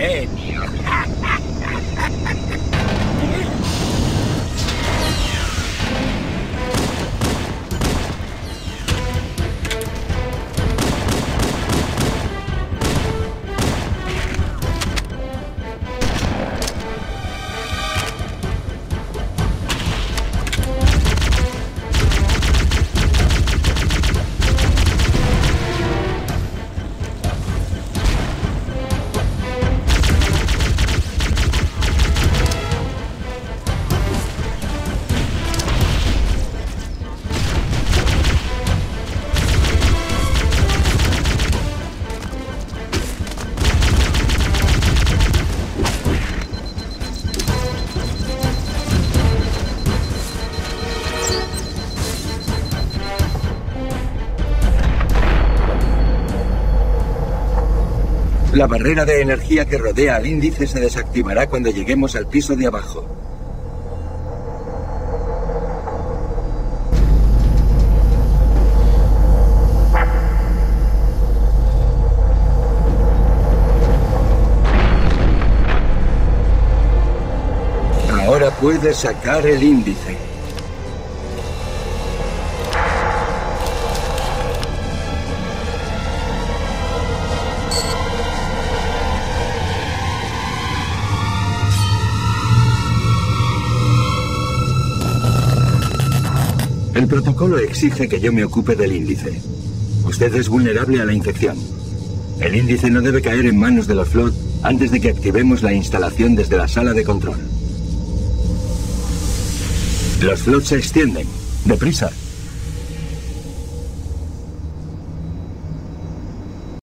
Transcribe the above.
genio! La barrera de energía que rodea al índice se desactivará cuando lleguemos al piso de abajo. Ahora puedes sacar el índice. El protocolo exige que yo me ocupe del índice. Usted es vulnerable a la infección. El índice no debe caer en manos de los Flood antes de que activemos la instalación desde la sala de control. Los Flood se extienden. ¡Deprisa!